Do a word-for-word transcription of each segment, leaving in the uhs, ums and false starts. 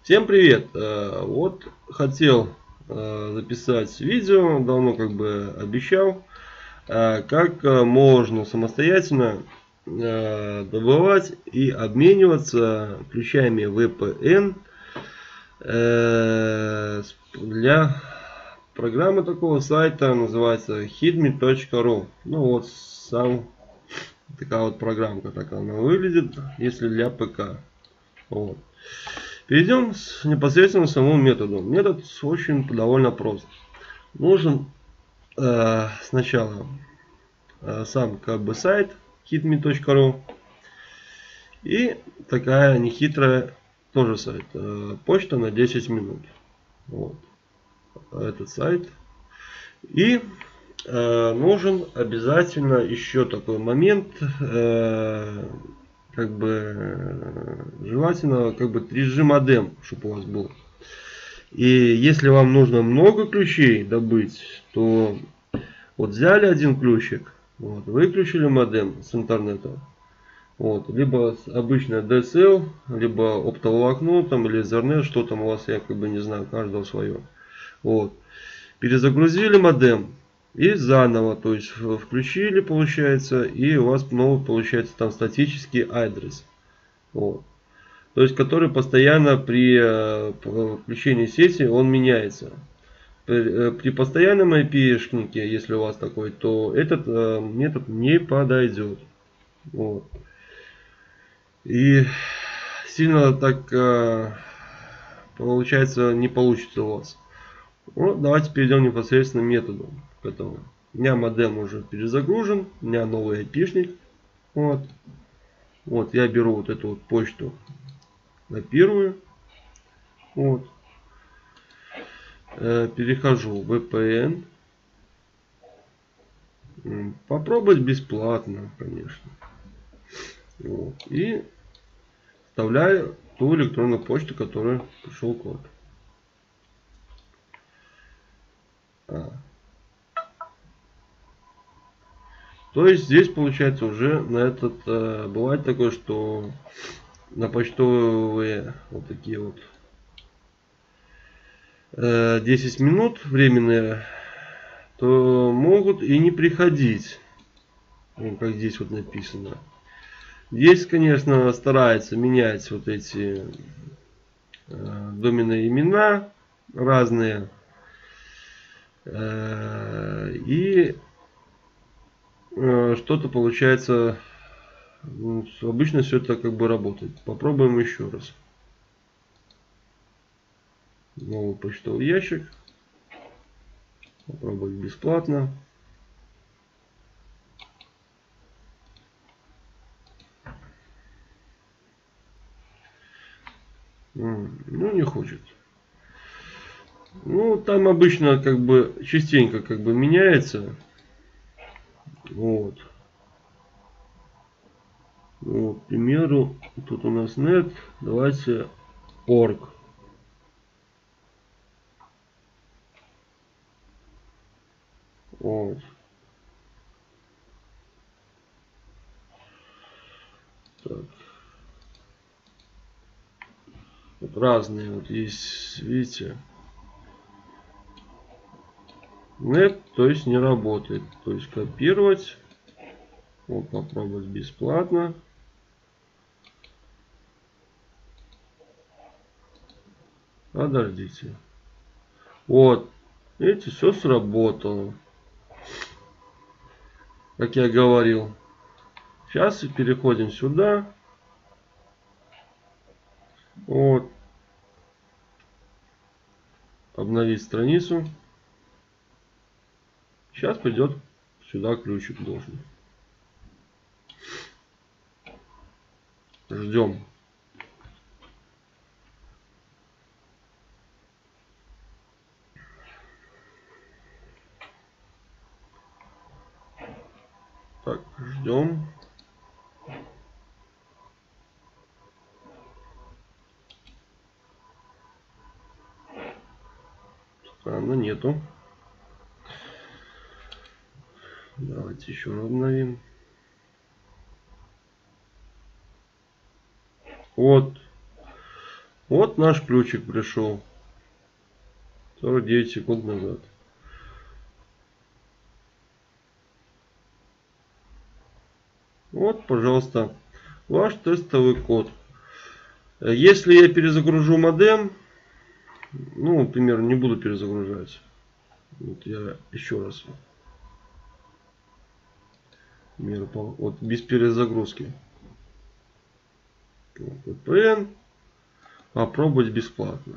Всем привет! Вот хотел записать видео, давно как бы обещал, как можно самостоятельно добывать и обмениваться ключами ви пи эн для программы такого сайта, называется хидми точка ру. Ну вот сам такая вот программка, так она выглядит, если для ПК. Вот. Перейдем с, непосредственно к самому методу. Метод очень довольно прост. Нужен э, сначала э, сам как бы сайт хидми точка ру и такая нехитрая тоже сайт. Э, почта на десять минут. Вот. Этот сайт. И э, нужен обязательно еще такой момент. Э, как бы желательно как бы три джи модем, чтобы у вас был. И если вам нужно много ключей добыть, то вот взяли один ключик, вот, выключили модем с интернета, вот, либо обычное ди эс эл, либо оптоволокно там, или Ethernet, что там у вас, я как бы не знаю, каждого свое. Вот. Перезагрузили модем и заново, то есть включили, получается, и у вас новый получается там статический адрес. Вот. То есть который постоянно при включении сети он меняется. При, при постоянном ай пи-шнике, если у вас такой, то этот э, метод не подойдет. Вот. И сильно так э, получается не получится у вас. Вот, давайте перейдем непосредственно к методу. Поэтому у меня модем уже перезагружен, у меня новый ай пи-шник. Вот. Вот я беру вот эту вот почту на первую. Вот. Э, перехожу в ви пи эн. Попробовать бесплатно, конечно. Вот. И вставляю ту электронную почту, которая пришел код. А. То есть здесь получается уже на этот э, бывает такое, что на почтовые вот такие вот э, десять минут временные, то могут и не приходить. Ну, как здесь вот написано. Здесь, конечно, старается менять вот эти э, доменные имена разные. Э, и э, что-то получается, ну, обычно все это как бы работает. Попробуем еще раз. Новый почтовый ящик. Попробовать бесплатно. Ну, не хочет. Ну, там обычно как бы частенько как бы меняется. Вот. Вот, к примеру, тут у нас нет. Давайте org. Вот. Так. Вот разные вот есть, видите. Нет, то есть не работает. То есть копировать. Вот, попробовать бесплатно. Подождите. Вот. Видите, все сработало. Как я говорил. Сейчас переходим сюда. Вот. Обновить страницу. Сейчас придет сюда ключик должен. Ждем. Так, ждем. Странно, нету. Давайте еще обновим. Вот. Вот наш ключик пришел. сорок девять секунд назад. Вот, пожалуйста, ваш тестовый код. Если я перезагружу модем, ну, например, не буду перезагружать. Вот я еще раз. Вот без перезагрузки. ви пи эн. Попробовать бесплатно.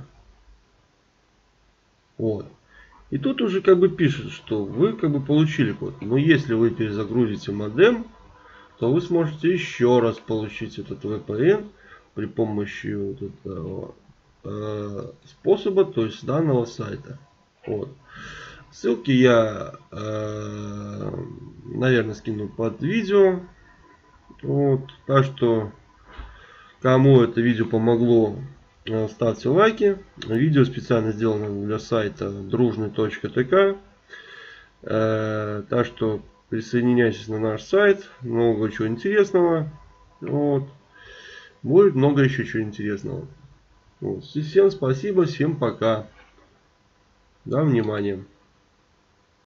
Вот. И тут уже как бы пишет, что вы как бы получили код. Но если вы перезагрузите модем, то вы сможете еще раз получить этот ви пи эн при помощи вот этого э, способа, то есть данного сайта. Вот. Ссылки я, э, наверное, скину под видео. Вот. Так что, кому это видео помогло, ставьте лайки. Видео специально сделано для сайта дружный точка тэ ка. Э, так что присоединяйтесь на наш сайт. Много чего интересного. Вот. Будет много еще чего интересного. Вот. Всем спасибо, всем пока. За внимание.